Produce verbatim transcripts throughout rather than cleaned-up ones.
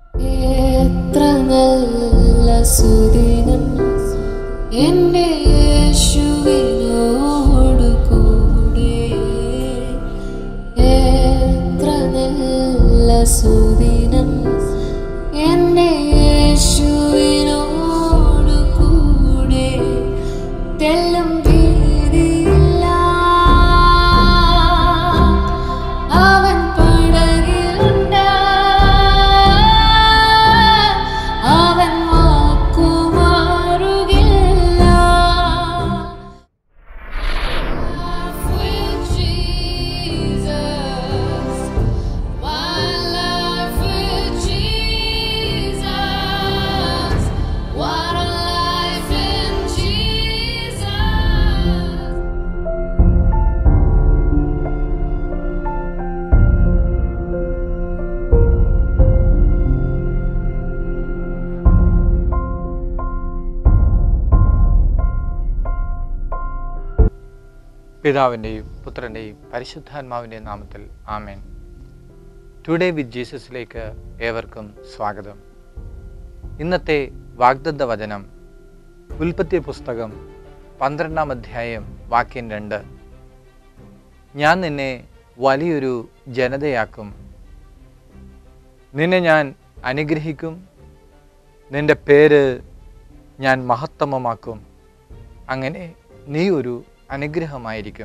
എത്ര നല്ല സുദിനം എൻ്റെ യേശുവിനോട് കൂടെ, എത്ര നല്ല സുദിനം എൻ്റെ യേശുവിനോട് കൂടെ. തെല്ലും ഭീതിയില്ല, അവൻ പടകിലുണ്ട്, അവൻ വാക്കുമാറുകില്ല. With Jesus, my life with Jesus, what a life in Jesus. പിതാവിൻ്റെയും പുത്രൻ്റെയും പരിശുദ്ധാത്മാവിൻ്റെയും നാമത്തിൽ ആമേൻ. ടുഡേ വിത്ത് ജീസസിലേക്ക് ഏവർക്കും സ്വാഗതം. ഇന്നത്തെ വാഗ്ദത്ത വചനം ഉൽപ്പത്തി പുസ്തകം പന്ത്രണ്ടാം അധ്യായം വാക്യം രണ്ട്. ഞാൻ നിന്നെ വലിയൊരു ജനതയാക്കും, നിന്നെ ഞാൻ അനുഗ്രഹിക്കും, നിന്റെ പേര് ഞാൻ മഹത്തമമാക്കും, അങ്ങനെ നീ ഒരു അനുഗ്രഹമായിരിക്കും.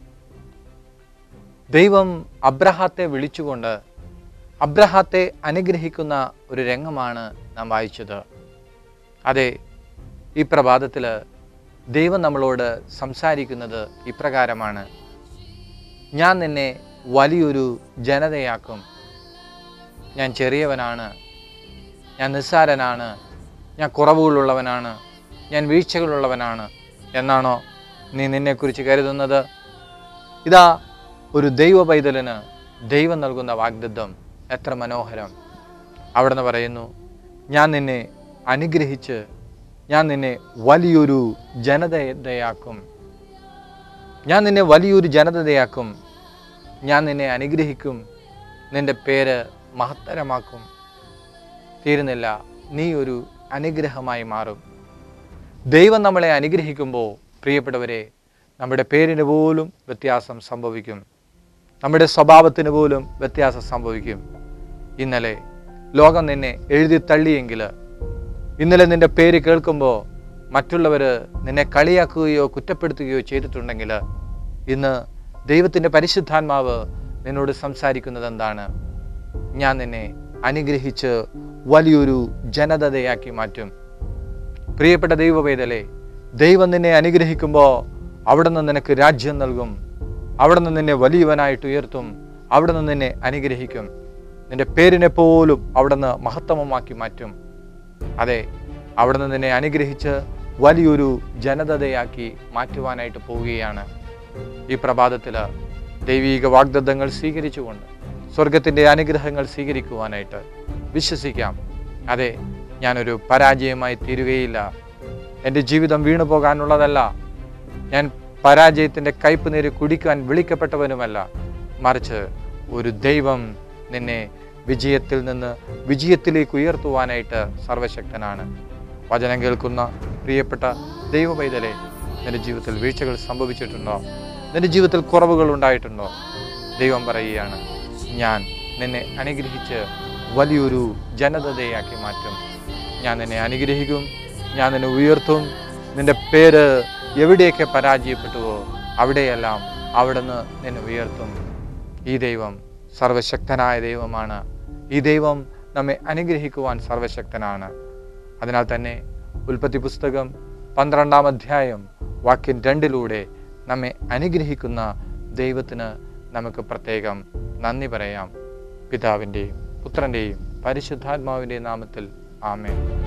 ദൈവം അബ്രഹാത്തെ വിളിച്ചുകൊണ്ട് അബ്രഹാത്തെ അനുഗ്രഹിക്കുന്ന ഒരു രംഗമാണ് നാം വായിച്ചത്. അതെ, ഈ പ്രഭാതത്തിൽ ദൈവം നമ്മളോട് സംസാരിക്കുന്നത് ഇപ്രകാരമാണ്: ഞാൻ നിന്നെ വലിയൊരു ജനതയാക്കും. ഞാൻ ചെറിയവനാണ്, ഞാൻ നിസ്സാരനാണ്, ഞാൻ കുറവുകളുള്ളവനാണ്, ഞാൻ വീഴ്ചകളുള്ളവനാണ് എന്നാണോ നീ നിന്നെക്കുറിച്ച് കരുതുന്നത്? ഇതാ ഒരു ദൈവ പൈതലിന് ദൈവം നൽകുന്ന വാഗ്ദത്തം എത്ര മനോഹരം! അവിടുന്ന് പറയുന്നു, ഞാൻ നിന്നെ അനുഗ്രഹിച്ച് ഞാൻ നിന്നെ വലിയൊരു ജനതയാക്കും, ഞാൻ നിന്നെ വലിയൊരു ജനതയാക്കും, ഞാൻ നിന്നെ അനുഗ്രഹിക്കും, നിന്റെ പേര് മഹത്തരമാക്കും. തീരുന്നില്ല, നീ ഒരു അനുഗ്രഹമായി മാറും. ദൈവം നമ്മളെ അനുഗ്രഹിക്കുമ്പോൾ പ്രിയപ്പെട്ടവരെ, നമ്മുടെ പേരിന് പോലും വ്യത്യാസം സംഭവിക്കും, നമ്മുടെ സ്വഭാവത്തിന് പോലും വ്യത്യാസം സംഭവിക്കും. ഇന്നലെ ലോകം നിന്നെ എഴുതി തള്ളിയെങ്കിൽ, ഇന്നലെ നിന്റെ പേര് കേൾക്കുമ്പോൾ മറ്റുള്ളവർ നിന്നെ കളിയാക്കുകയോ കുറ്റപ്പെടുത്തുകയോ ചെയ്തിട്ടുണ്ടെങ്കിൽ, ഇന്ന് ദൈവത്തിൻ്റെ പരിശുദ്ധാത്മാവ് നിന്നോട് സംസാരിക്കുന്നത് എന്താണ്? ഞാൻ നിന്നെ അനുഗ്രഹിച്ച് വലിയൊരു ജനതയാക്കി മാറ്റും. പ്രിയപ്പെട്ട ദൈവ പൈതലേ, ദൈവം നിന്നെ അനുഗ്രഹിക്കുമ്പോൾ അവിടുന്ന് നിനക്ക് രാജ്യം നൽകും, അവിടുന്ന് നിന്നെ വലിയവനായിട്ട് ഉയർത്തും, അവിടുന്ന് നിന്നെ അനുഗ്രഹിക്കും, നിന്റെ പേരിനെ പോലും അവിടുന്ന് മഹത്തമമാക്കി മാറ്റും. അതെ, അവിടുന്ന് നിന്നെ അനുഗ്രഹിച്ച് വലിയൊരു ജനതയാക്കി മാറ്റുവാനായിട്ട് പോവുകയാണ്. ഈ പ്രഭാതത്തിൽ ദൈവീക വാഗ്ദത്തങ്ങൾ സ്വീകരിച്ചുകൊണ്ട് സ്വർഗത്തിൻ്റെ അനുഗ്രഹങ്ങൾ സ്വീകരിക്കുവാനായിട്ട് വിശ്വസിക്കാം. അതെ, ഞാനൊരു പരാജയമായി തീരുകയില്ല, എൻ്റെ ജീവിതം വീണു പോകാനുള്ളതല്ല, ഞാൻ പരാജയത്തിൻ്റെ കയ്പ് നീര് കുടിക്കാൻ വിളിക്കപ്പെട്ടവനുമല്ല, മറിച്ച് ഒരു ദൈവം നിന്നെ വിജയത്തിൽ നിന്ന് വിജയത്തിലേക്ക് ഉയർത്തുവാനായിട്ട് സർവശക്തനാണ്. വചനം കേൾക്കുന്ന പ്രിയപ്പെട്ട ദൈവ പൈതലേ, നിന്റെ ജീവിതത്തിൽ വീഴ്ചകൾ സംഭവിച്ചിട്ടുണ്ടോ? നിന്റെ ജീവിതത്തിൽ കുറവുകൾ ഉണ്ടായിട്ടുണ്ടോ? ദൈവം പറയുകയാണ്, ഞാൻ നിന്നെ അനുഗ്രഹിച്ച് വലിയൊരു ജനതയാക്കി മാറ്റും, ഞാൻ നിന്നെ അനുഗ്രഹിക്കും, ഞാൻ നിന്നെ ഉയർത്തും, നിന്റെ പേര് എവിടെയൊക്കെ പരാജയപ്പെട്ടുവോ അവിടെയെല്ലാം അവിടുന്ന് നിന്നെ ഉയർത്തും. ഈ ദൈവം സർവശക്തനായ ദൈവമാണ്. ഈ ദൈവം നമ്മെ അനുഗ്രഹിക്കുവാൻ സർവശക്തനാണ്. അതിനാൽ തന്നെ ഉൽപ്പത്തി പുസ്തകം പന്ത്രണ്ടാം അധ്യായം വാക്യം രണ്ടിലൂടെ നമ്മെ അനുഗ്രഹിക്കുന്ന ദൈവത്തിന് നമുക്ക് പ്രത്യേകം നന്ദി പറയാം. പിതാവിൻ്റെയും പുത്രൻ്റെയും പരിശുദ്ധാത്മാവിൻ്റെയും നാമത്തിൽ ആമേൻ.